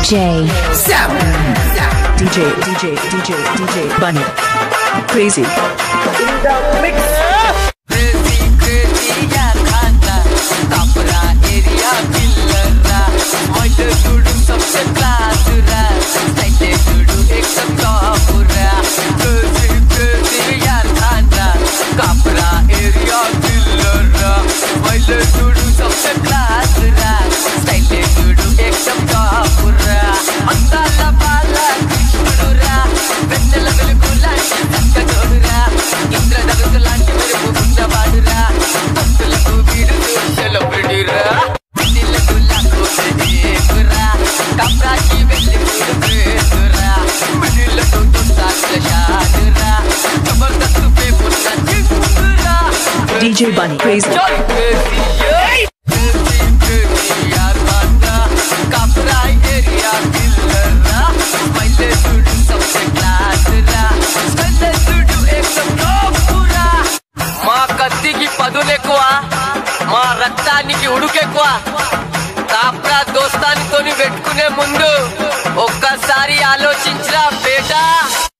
DJ Bunny. Crazy. In the mix. Crazy यार खाना कापरा एरिया किल्लरा मॉडल टूडू सबसे क्लास रा साइडे टूडू एकदम टॉप रा crazy यार खाना कापरा एरिया किल्लरा मॉडल टूडू सबसे क्लास रा साइडे टूडू एकदम टॉप रा अंदाला बाला कृष्णुडू रा వెన్నెల వెలుగులాంటి చక్క జోడురా ఇంద్రధనుసు లాంటి మెరుపు గుండవాడురా భక్తులకు వీడు సెలబ్రిటీరా నీళ్ళకు లాకు దేవురా కప్రాకి వెళ్ళి పూడురా మిడిలకు తొందాకుల షాడురా జబర్దస్త్ పేపున్న జింగురా DJ Bunny. Crazy. यार बांधा कापरा एरिया किल्लरा मैले टूडू सबसे क्लास रा स्पेशल टूडू एकदम टॉपुरा మా కత్తికి పదులెక్కువ మా రక్తానికి ఉడుకెక్కువ కాప్రా దోస్తానితోని పెట్టుకునే ముందు ఒక్కసారి ఆలోచించరా బేటా।